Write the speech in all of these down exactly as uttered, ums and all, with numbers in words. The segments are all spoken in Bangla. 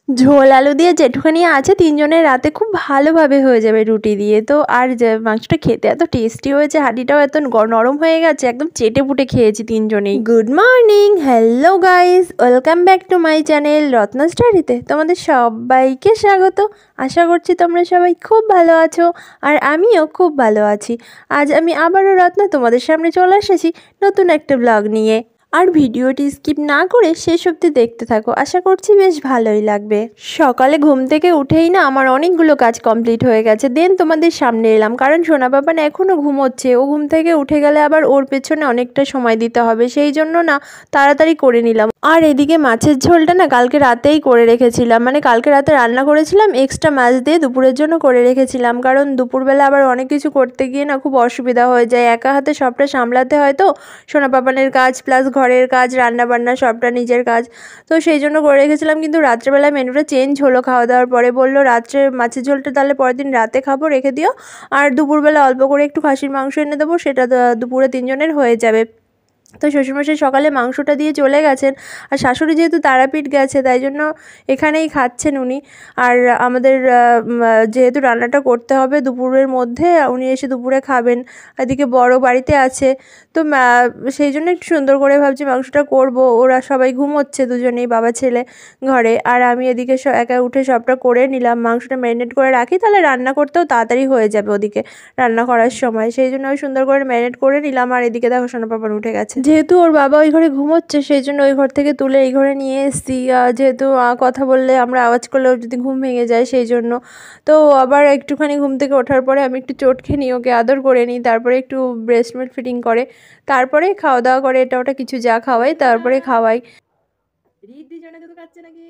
ঝোল আলু দিয়ে যেটুখানি আছে তিনজনের রাতে খুব ভালোভাবে হয়ে যাবে রুটি দিয়ে। তো আর যে মাংসটা খেতে এত টেস্টি হয়েছে, হাঁড়িটাও এত নরম হয়ে গেছে, একদম চেটে পুটে খেয়েছি তিনজনেই। Good morning, hello guys, welcome back to my channel Ratna স্টাডিতে তোমাদের সবাইকে স্বাগত। আশা করছি তোমরা সবাই খুব ভালো আছো আর আমিও খুব ভালো আছি। আজ আমি আবারও রত্না তোমাদের সামনে চলে এসেছি নতুন একটা ব্লগ নিয়ে। আর ভিডিওটি স্কিপ না করে শেষ অবধি দেখতে থাকো, আশা করছি বেশ ভালোই লাগবে। সকালে ঘুম থেকে উঠেই না আমার অনেকগুলো কাজ কমপ্লিট হয়ে গেছে, দেন তোমাদের সামনে এলাম, কারণ সোনা বাবান এখনও ঘুমোচ্ছে। ও ঘুম থেকে উঠে গেলে আবার ওর পেছনে অনেকটা সময় দিতে হবে, সেই জন্য না তাড়াতাড়ি করে নিলাম। আর এদিকে মাছের ঝোলটা না কালকে রাতেই করে রেখেছিলাম, মানে কালকে রাতে রান্না করেছিলাম, এক্সট্রা মাছ দিয়ে দুপুরের জন্য করে রেখেছিলাম, কারণ দুপুরবেলা আবার অনেক কিছু করতে গিয়ে না খুব অসুবিধা হয়ে যায়, একা হাতে সবটা সামলাতে হয়। তো সোনা বাবানের কাজ প্লাস ঘরের কাজ, রান্না বান্না সবটা নিজের কাজ, তো সেই জন্য করে রেখেছিলাম। কিন্তু রাত্রেবেলায় মেনুটা চেঞ্জ হলো খাওয়া দাওয়ার পরে, বললো রাত্রে মাছের ঝোলটা তাহলে পরের দিন রাতে খাবো, রেখে দিও, আর দুপুরবেলা অল্প করে একটু খাসির মাংস এনে দেবো, সেটা দুপুরে তিনজনের হয়ে যাবে। তো শ্বশুরমশাই সকালে মাংসটা দিয়ে চলে গেছেন, আর শাশুড়ি যেহেতু তারাপীঠ গেছে তাই জন্য এখানেই খাচ্ছেন উনি। আর আমাদের যেহেতু রান্নাটা করতে হবে দুপুরের মধ্যে, উনি এসে দুপুরে খাবেন, এদিকে বড় বাড়িতে আছে, তো সেই জন্য একটু সুন্দর করে ভাবছি মাংসটা করব। ওরা সবাই ঘুমোচ্ছে দুজনেই, বাবা ছেলে ঘরে, আর আমি এদিকে একা উঠে সবটা করে নিলাম। মাংসটা ম্যারিনেট করে রাখি, তাহলে রান্না করতেও তাড়াতাড়ি হয়ে যাবে ওদিকে রান্না করার সময়, সেই জন্য আমি সুন্দর করে ম্যারিনেট করে নিলাম। আর এদিকে দেখো সোনা পাপান উঠে গেছে, যেহেতু ওর বাবা ওই ঘরে ঘুমোচ্ছে সেই জন্য ওই ঘর থেকে তুলে এই ঘরে নিয়ে এসেছি, যেহেতু কথা বললে আমরা আওয়াজ করলে ওর যদি ঘুম ভেঙে যায় সেই জন্য। তো আবার একটুখানি ঘুম থেকে ওঠার পরে আমি একটু চোট খেয়ে নিই, ওকে আদর করে নিই, তারপরে একটু ব্রেস্ট মিল্ক ফিডিং করে, তারপরে খাওয়া দাওয়া করে, এটা ওটা কিছু যা খাওয়াই তারপরে খাওয়াই। রিদ্ধি জনে দুধ খাচ্ছে নাকি?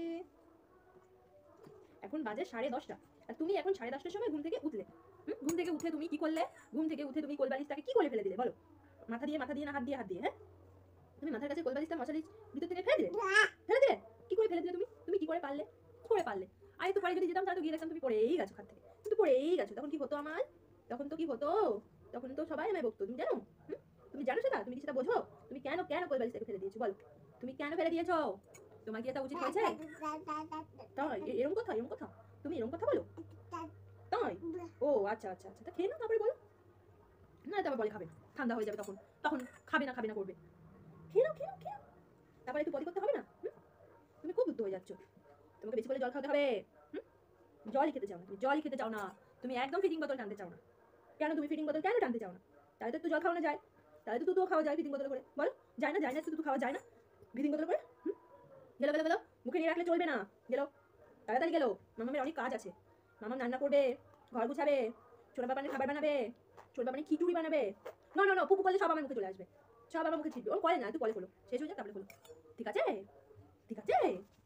এখন বাজে সাড়ে দশটা, আর তুমি এখন সাড়ে দশটার সময় ঘুম থেকে উঠলে। ঘুম থেকে উঠে তুমি কি করলে? ঘুম থেকে উঠে তুমি কোলবালিশটাকে কি করে ফেলে দিলে বলো? মাথা দিয়ে মাথা দিয়ে না হাত দিয়ে হাত দিয়ে? হ্যাঁ, তুমি মাথার কাছে কোলবালিশটা মশারির ভিতর থেকে ফেলে দিলে। ফেলে দিলে কি করে ফেলে দিলে তুমি? তুমি কি করে পারলে? কি করে পারলে? আর একটু পরে যদি যেতাম তাহলে তো গিয়ে দেখতাম তুমি পড়েই গেছো খাট থেকে, কিন্তু পড়েই গেছো। তখন কি হতো আমার? তখন তো কি হতো? তখন তো সবাই আমায় বকতো, তুমি জানো? তুমি জানো সেটা? তুমি কি সেটা বোঝো? তুমি কেন কেন কোলবালিশটাকে ফেলে দিয়েছো বলো? তুমি কেন ফেলে দিয়েছো? তোমার কি এটা উচিত হয়েছে? তাই এরকম কথা এরকম কথা তুমি এরকম কথা বলো? তাই? ও আচ্ছা আচ্ছা আচ্ছা, তা খেয়ে নাও তারপরে বলো। না তারপর বলে খাবে, ঠান্ডা হয়ে যাবে, তখন তখন খাবে না খাবে না করবে। খেয়ে নাও খেয়ে নাও খেয়ে নাও, তারপরে একটু পটি করতে হবে না? তুমি খুব বুদ্ধ হয়ে যাচ্ছ, তোমাকে বেশি করে জল খাওয়াতে হবে। জলই খেতে চাও না, তুমি জলই খেতে চাও না, তুমি একদম ফিডিং বোতল টানতে চাও না। কেন তুমি ফিডিং বোতল কেন টানতে চাও না? তাহলে তো একটু জল খাওয়ানো যায়, তাহলে তো দুধও খাওয়া যায় ফিডিং বোতল করে, বলো যায় না? যায় না, দুধ খাওয়া যায় না ফিডিং বোতল করে? গেলো গেলো গেলো, মুখে নিয়ে রাখলে চলবে না, গেলো তাড়াতাড়ি গেলো। মামামের অনেক কাজ আছে, মামাম রান্না করবে, ঘর গুছাবে, ছোট বাবানের খাবার বানাবে, ছোট বাবানের খিচুড়ি বানাবে। না না না, পুপু করলে সব আমার মুখে চলে আসবে, সব আমার মুখে ছিটবে। ওর করে না, তুই পরে খোলো, শেষ হয়ে যাক তারপরে খোলো, ঠিক আছে? ঠিক আছে।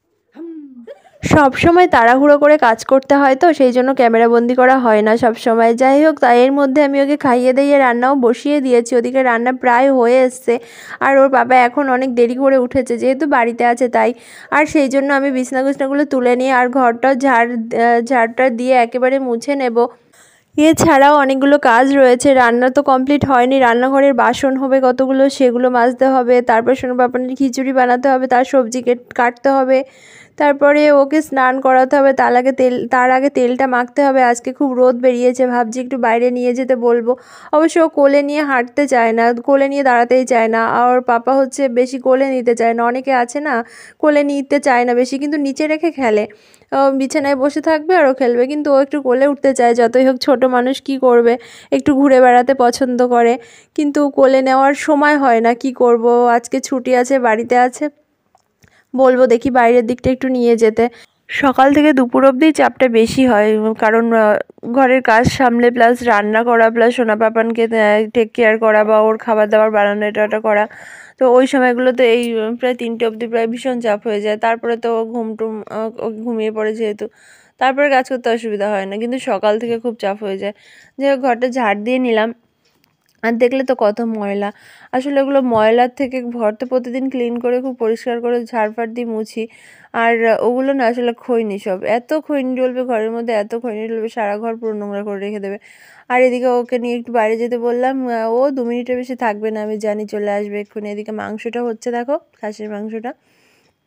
সব সময় তাড়াহুড়ো করে কাজ করতে হয়, তো সেই জন্য ক্যামেরা বন্দি করা হয় না সব সময়। যাই হোক, তাই এর মধ্যে আমি ওকে খাইয়ে দিয়ে রান্নাও বসিয়ে দিয়েছি, ওদিকে রান্না প্রায় হয়ে এসছে। আর ওর বাবা এখন অনেক দেরি করে উঠেছে যেহেতু বাড়িতে আছে তাই, আর সেই জন্য আমি বিছনা গুছনাগুলো তুলে নিয়ে আর ঘরটাও ঝাড় ঝাড়টা দিয়ে একেবারে মুছে নেব। এছাড়াও অনেকগুলো কাজ রয়েছে, রান্না তো কমপ্লিট হয়নি, রান্নাঘরের বাসন হবে কতগুলো, সেগুলো মাজতে হবে, তারপর সোনা পাপানের খিচুড়ি বানাতে হবে, তার সবজি কাটতে হবে, তারপরে ওকে স্নান করাতে হবে, তার আগে তেল তার আগে তেলটা মাখতে হবে। আজকে খুব রোদ বেরিয়েছে, ভাবছি একটু বাইরে নিয়ে যেতে বলবো। অবশ্য ও কোলে নিয়ে হাঁটতে চায় না, কোলে নিয়ে দাঁড়াতেই চায় না, আর পাপা হচ্ছে বেশি কোলে নিতে চায় না, অনেকে আছে না কোলে নিতে চায় না বেশি, কিন্তু নিচে রেখে খেলে, বিছানায় বসে থাকবে আর ও খেলবে, কিন্তু ও একটু কোলে উঠতে চায়। যতই হোক ছোট মানুষ কি করবে, একটু ঘুরে বেড়াতে পছন্দ করে, কিন্তু কোলে নেওয়ার সময় হয় না, কি করব। আজকে ছুটি আছে, বাড়িতে আছে, বলবো দেখি বাইরের দিকটা একটু নিয়ে যেতে। সকাল থেকে দুপুর অবধি চাপটা বেশি হয়, কারণ ঘরের কাজ সামলে প্লাস রান্না করা প্লাস সোনা পাপানকে টেক কেয়ার করা বা ওর খাবার দাবার বানানো এটা ওটা করা, তো ওই সময়গুলোতে এই প্রায় তিনটে অবধি প্রায় ভীষণ চাপ হয়ে যায়। তারপরে তো ঘুম টুম ঘুমিয়ে পড়ে যেহেতু, তারপরে কাজ করতে অসুবিধা হয় না, কিন্তু সকাল থেকে খুব চাপ হয়ে যায়। যাই হোক, ঘরটা ঝাড় দিয়ে নিলাম, আর দেখলে তো কত ময়লা, আসলে ওগুলো ময়লার থেকে ঘর তো প্রতিদিন ক্লিন করে খুব পরিষ্কার করে ঝাড়ফাড় দিয়ে মুছি, আর ওগুলো না আসলে খৈনি, সব এত খৈনি ডলবে ঘরের মধ্যে, এত খৈনি ডলবে, সারা ঘর পুরো নোংরা করে রেখে দেবে। আর এদিকে ওকে নিয়ে একটু বাইরে যেতে বললাম, ও দু মিনিটের বেশি থাকবে না, আমি জানি চলে আসবে এক্ষুনি। এদিকে মাংসটা হচ্ছে দেখো, খাসির মাংসটা,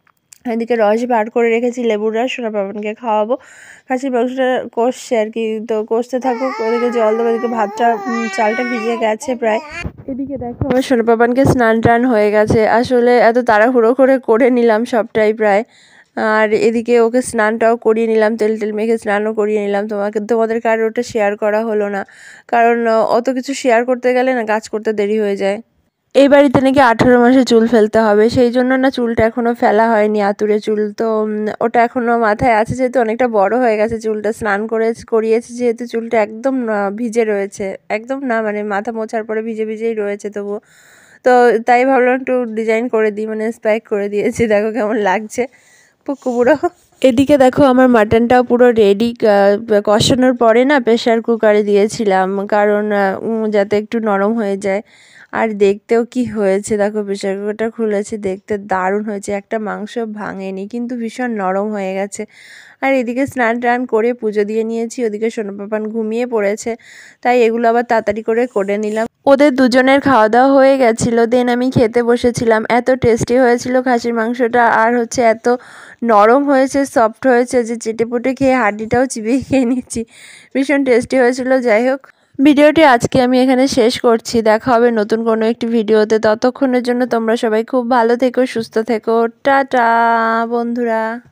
এদিকে রস বার করে রেখেছি, লেবুর রস, সোনা পাপনকে খাওয়াবো। খাসির মাংসটা কষছে আর কি, তো কষতে থাকুক। ওদিকে জল দেবো, এদিকে ভাতটা চালটা ভিজে গেছে প্রায়। এদিকে দেখো আমার সোনা পাপনকে স্নান টান হয়ে গেছে, আসলে এত তাড়াহুড়ো করে করে নিলাম সবটাই প্রায়। আর এদিকে ওকে স্নানটাও করিয়ে নিলাম, তেল টেল মেখে স্নানও করিয়ে নিলাম। তোমাকে তোমাদের কার ওটা শেয়ার করা হলো না, কারণ অত কিছু শেয়ার করতে গেলে না কাজ করতে দেরি হয়ে যায়। এই বাড়িতে নাকি আঠেরো মাসে চুল ফেলতে হবে, সেই জন্য না চুলটা এখনও ফেলা হয়নি, আতুরে চুল। তো ওটা এখনও মাথায় আছে, যেহেতু অনেকটা বড় হয়ে গেছে চুলটা, স্নান করে করিয়েছি যেহেতু চুলটা একদম ভিজে রয়েছে, একদম না মানে মাথা মোছার পরে ভিজে ভিজেই রয়েছে তবুও। তো তাই ভাবলাম একটু ডিজাইন করে দিই, মানে স্পাইক করে দিয়েছি, দেখো কেমন লাগছে পুকু বুড়ো। এদিকে দেখো আমার মাটনটাও পুরো রেডি, কষানোর পরে না প্রেশার কুকারে দিয়েছিলাম, কারণ যাতে একটু নরম হয়ে যায়। আর দেখতেও কি হয়েছে দেখো, প্রেশার কুকারটা খুলেছি, দেখতে দারুণ হয়েছে, একটা মাংস ভাঙেনি কিন্তু ভীষণ নরম হয়ে গেছে। আর এদিকে স্নান টান করে পুজো দিয়ে নিয়েছি, ওদিকে সোনা পাপান ঘুমিয়ে পড়েছে, তাই এগুলো আবার তাড়াতাড়ি করে করে নিলাম। ওদের দুজনের খাওয়া দাওয়া হয়ে গেছিলো, দেন আমি খেতে বসেছিলাম। এত টেস্টি হয়েছিল খাসির মাংসটা, আর হচ্ছে এত নরম হয়েছে, সফট হয়েছে যে চেটেপুটে খেয়ে হাড্ডিটাও চিবিয়ে খেয়ে নিচ্ছি, ভীষণ টেস্টি হয়েছিল। যাই হোক, ভিডিওটি আজকে আমি এখানে শেষ করছি, দেখা হবে নতুন কোনো একটি ভিডিওতে। ততক্ষণের জন্য তোমরা সবাই খুব ভালো থেকো, সুস্থ থেকো, টাটা বন্ধুরা।